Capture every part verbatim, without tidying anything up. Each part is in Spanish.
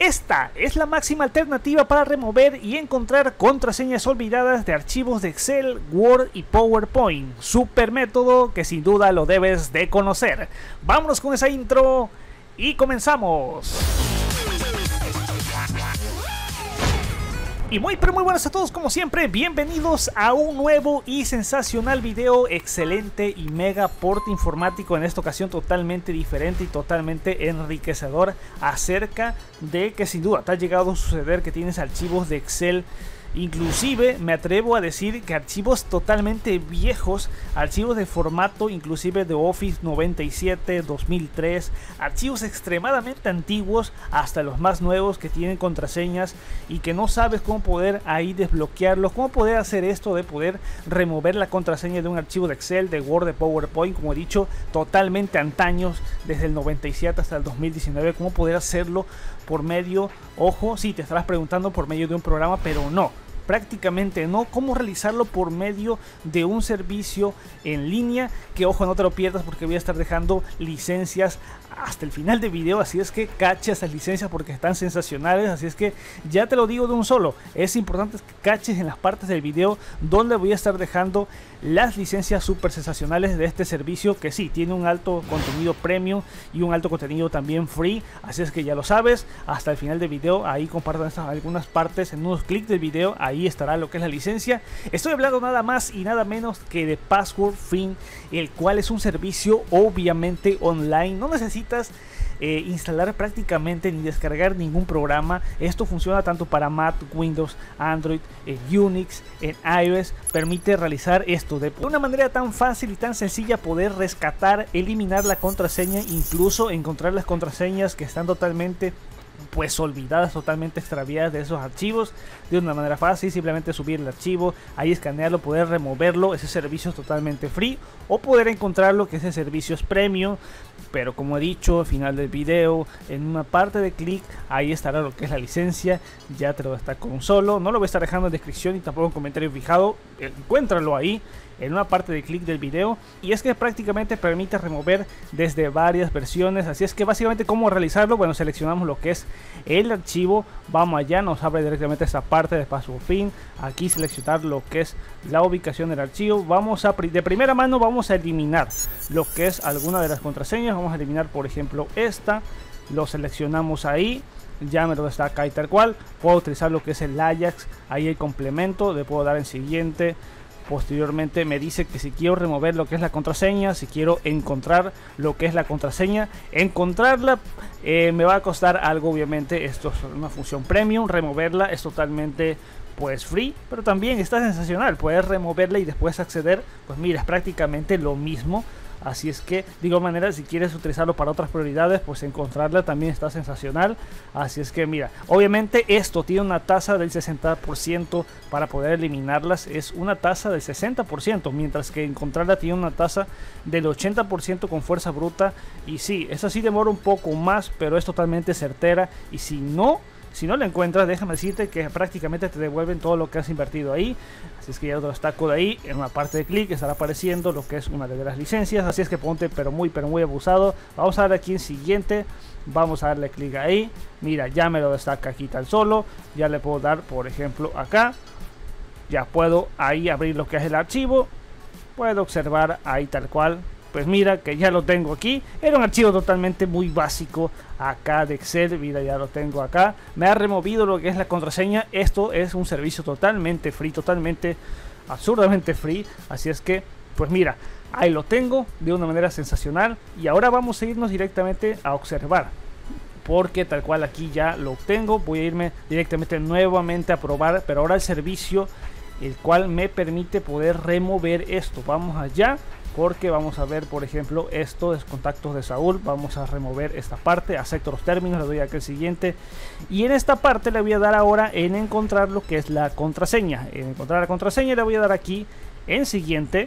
Esta es la máxima alternativa para remover y encontrar contraseñas olvidadas de archivos de Excel, Word y PowerPoint. Super método que sin duda lo debes de conocer. Vámonos con esa intro y comenzamos. Y muy pero muy buenas a todos, como siempre, bienvenidos a un nuevo y sensacional video, excelente y mega porte informático, en esta ocasión totalmente diferente y totalmente enriquecedor, acerca de que sin duda te ha llegado a suceder que tienes archivos de Excel. Inclusive me atrevo a decir que archivos totalmente viejos, archivos de formato inclusive de Office noventa y siete, dos mil tres, archivos extremadamente antiguos hasta los más nuevos que tienen contraseñas y que no sabes cómo poder ahí desbloquearlos, cómo poder hacer esto de poder remover la contraseña de un archivo de Excel, de Word, de PowerPoint, como he dicho, totalmente antaños, desde el noventa y siete hasta el dos mil diecinueve, cómo poder hacerlo por medio, ojo, si sí, te estarás preguntando por medio de un programa, pero no. Prácticamente no, cómo realizarlo por medio de un servicio en línea, que ojo no te lo pierdas porque voy a estar dejando licencias hasta el final del video, así es que cache esas licencias porque están sensacionales, así es que ya te lo digo de un solo, es importante que caches en las partes del video donde voy a estar dejando las licencias súper sensacionales de este servicio, que sí, tiene un alto contenido premium y un alto contenido también free, así es que ya lo sabes, hasta el final del video, ahí compartan estas algunas partes en unos clics del video, ahí estará lo que es la licencia. Estoy hablando nada más y nada menos que de Passwordfin, el cual es un servicio obviamente online, no necesitas Eh, instalar prácticamente ni descargar ningún programa. Esto funciona tanto para Mac, Windows, Android, en Unix, en iOS. Permite realizar esto de una manera tan fácil y tan sencilla, poder rescatar, eliminar la contraseña, incluso encontrar las contraseñas que están totalmente pues olvidadas, totalmente extraviadas de esos archivos de una manera fácil. Simplemente subir el archivo, ahí escanearlo, poder removerlo. Ese servicio es totalmente free, o poder encontrarlo, que ese servicio es premium, pero como he dicho al final del video, en una parte de clic ahí estará lo que es la licencia. Ya te lo destaco un solo, no lo voy a estar dejando en descripción y tampoco en comentario fijado, encuéntralo ahí en una parte de clic del video, y es que prácticamente permite remover desde varias versiones. Así es que básicamente cómo realizarlo, bueno, seleccionamos lo que es el archivo, vamos allá, nos abre directamente esta parte de Passwordfin, aquí seleccionar lo que es la ubicación del archivo, vamos a de primera mano vamos a eliminar lo que es alguna de las contraseñas, vamos a eliminar por ejemplo esta, lo seleccionamos ahí, ya me lo destaca ahí tal cual, puedo utilizar lo que es el Ajax, ahí el complemento, le puedo dar en siguiente. Posteriormente me dice que si quiero remover lo que es la contraseña, si quiero encontrar lo que es la contraseña, encontrarla eh, me va a costar algo, obviamente. Esto es una función premium, removerla es totalmente pues free, pero también está sensacional, puedes removerla y después acceder, pues mira, es prácticamente lo mismo. Así es que, de igual manera, si quieres utilizarlo para otras prioridades, pues encontrarla también está sensacional. Así es que, mira, obviamente esto tiene una tasa del sesenta por ciento para poder eliminarlas. Es una tasa del sesenta por ciento, mientras que encontrarla tiene una tasa del ochenta por ciento con fuerza bruta. Y sí, esa sí demora un poco más, pero es totalmente certera. Y si no... Si no lo encuentras, déjame decirte que prácticamente te devuelven todo lo que has invertido ahí. Así es que ya lo destaco de ahí. En una parte de clic estará apareciendo lo que es una de las licencias. Así es que ponte pero muy pero muy abusado. Vamos a darle aquí en siguiente. Vamos a darle clic ahí. Mira, ya me lo destaca aquí tan solo. Ya le puedo dar por ejemplo acá. Ya puedo ahí abrir lo que es el archivo. Puedo observar ahí tal cual. Pues mira que ya lo tengo aquí. Era un archivo totalmente muy básico acá de Excel. Mira, ya lo tengo acá. Me ha removido lo que es la contraseña. Esto es un servicio totalmente free, totalmente absurdamente free. Así es que, pues mira, ahí lo tengo de una manera sensacional. Y ahora vamos a irnos directamente a observar, porque tal cual aquí ya lo tengo. Voy a irme directamente nuevamente a probar, pero ahora el servicio el cual me permite poder remover esto. Vamos allá, porque vamos a ver por ejemplo esto es contactos de Saúl. Vamos a remover esta parte, acepto los términos, le doy aquí el siguiente, y en esta parte le voy a dar ahora en encontrar lo que es la contraseña. En encontrar la contraseña le voy a dar aquí en siguiente,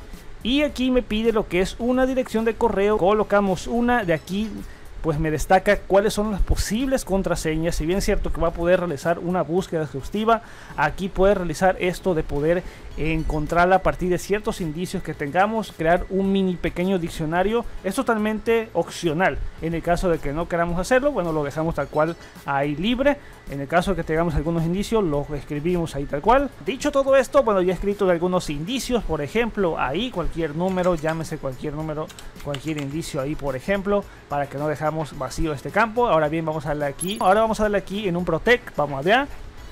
y aquí me pide lo que es una dirección de correo. Colocamos una de aquí, pues me destaca cuáles son las posibles contraseñas. Si bien es cierto que va a poder realizar una búsqueda exhaustiva, aquí puede realizar esto de poder encontrarla a partir de ciertos indicios que tengamos, crear un mini pequeño diccionario. Es totalmente opcional. En el caso de que no queramos hacerlo, bueno, lo dejamos tal cual ahí libre. En el caso de que tengamos algunos indicios, los escribimos ahí tal cual. Dicho todo esto, bueno, ya he escrito de algunos indicios, por ejemplo, ahí cualquier número, llámese cualquier número, cualquier indicio ahí, por ejemplo, para que no dejamos vacío este campo. Ahora bien, vamos a darle aquí. Ahora vamos a darle aquí en un protect, vamos allá.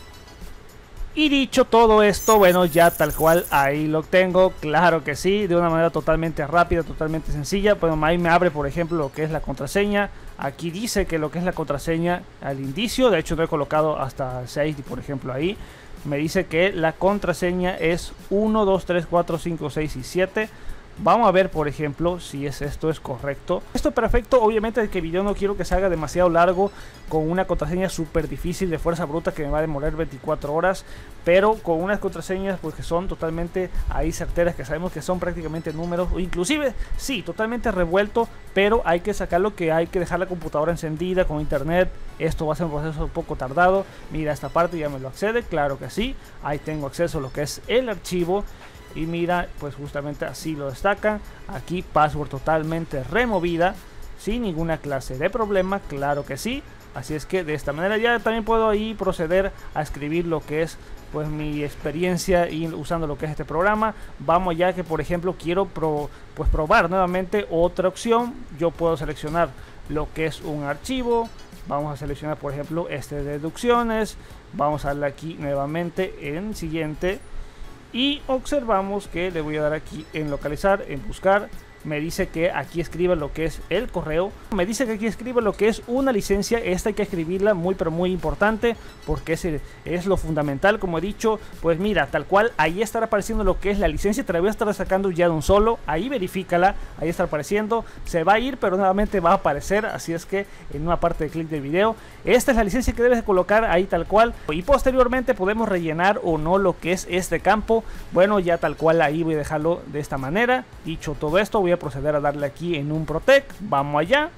Y dicho todo esto, bueno, ya tal cual ahí lo tengo, claro que sí, de una manera totalmente rápida, totalmente sencilla. Bueno, ahí me abre, por ejemplo, lo que es la contraseña. Aquí dice que lo que es la contraseña al indicio, de hecho no he colocado hasta seis, por ejemplo, ahí. Me dice que la contraseña es uno, dos, tres, cuatro, cinco, seis y siete. Vamos a ver, por ejemplo, si es esto es correcto. Esto es perfecto. Obviamente el que video no quiero que se haga demasiado largo con una contraseña súper difícil de fuerza bruta que me va a demorar veinticuatro horas, pero con unas contraseñas pues que son totalmente ahí certeras, que sabemos que son prácticamente números, o inclusive sí, totalmente revuelto, pero hay que sacarlo, que hay que dejar la computadora encendida con internet. Esto va a ser un proceso un poco tardado. Mira, esta parte ya me lo accede, claro que sí. Ahí tengo acceso a lo que es el archivo. Y mira, pues justamente así lo destacan. Aquí password totalmente removida, sin ninguna clase de problema, claro que sí. Así es que de esta manera ya también puedo ahí proceder a escribir lo que es pues mi experiencia y usando lo que es este programa. Vamos ya que por ejemplo quiero pro, pues probar nuevamente otra opción. Yo puedo seleccionar lo que es un archivo. Vamos a seleccionar por ejemplo este de deducciones. Vamos a darle aquí nuevamente en siguiente. Y observamos que le voy a dar aquí en localizar, en buscar. Me dice que aquí escriba lo que es el correo. Me dice que aquí escriba lo que es una licencia. Esta hay que escribirla muy pero muy importante, porque es, es lo fundamental, como he dicho. Pues mira, tal cual, ahí estará apareciendo lo que es la licencia. Te la voy a estar sacando ya de un solo. Ahí verifícala, ahí está apareciendo. Se va a ir, pero nuevamente va a aparecer. Así es que en una parte de clic del video, esta es la licencia que debes de colocar ahí tal cual. Y posteriormente podemos rellenar o no lo que es este campo. Bueno, ya tal cual ahí voy a dejarlo de esta manera. Dicho todo esto, voy a proceder a darle aquí en un protect. Vamos allá.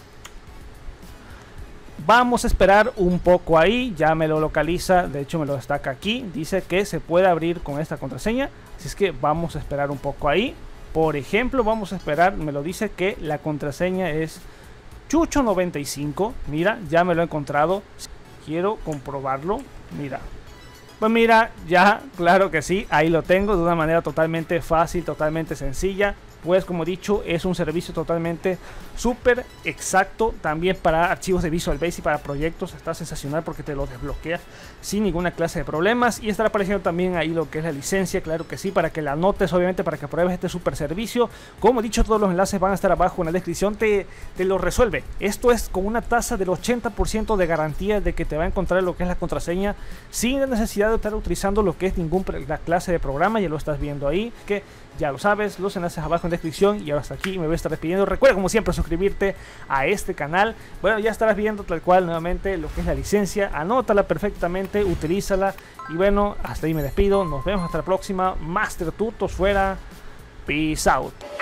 Vamos a esperar un poco ahí. Ya me lo localiza, de hecho me lo destaca aquí. Dice que se puede abrir con esta contraseña. Así es que vamos a esperar un poco ahí. Por ejemplo, vamos a esperar. Me lo dice que la contraseña es Chucho noventa y cinco. Mira, ya me lo he encontrado. Quiero comprobarlo. Mira. Pues mira, ya, claro que sí, ahí lo tengo de una manera totalmente fácil, totalmente sencilla. Pues como he dicho, es un servicio totalmente súper exacto. También para archivos de Visual Basic, para proyectos, está sensacional porque te lo desbloquea sin ninguna clase de problemas. Y estará apareciendo también ahí lo que es la licencia, claro que sí, para que la anotes, obviamente, para que pruebes este súper servicio. Como he dicho, todos los enlaces van a estar abajo en la descripción, te, te lo resuelve. Esto es con una tasa del ochenta por ciento de garantía de que te va a encontrar lo que es la contraseña sin la necesidad de estar utilizando lo que es ninguna clase de programa. Ya lo estás viendo ahí, que ya lo sabes, los enlaces abajo en la descripción. Y ahora hasta aquí me voy a estar despidiendo. Recuerda como siempre suscribirte a este canal. Bueno, ya estarás viendo tal cual nuevamente lo que es la licencia. Anótala perfectamente, utilízala. Y bueno, hasta ahí me despido. Nos vemos hasta la próxima. Master Tutos fuera. Peace out.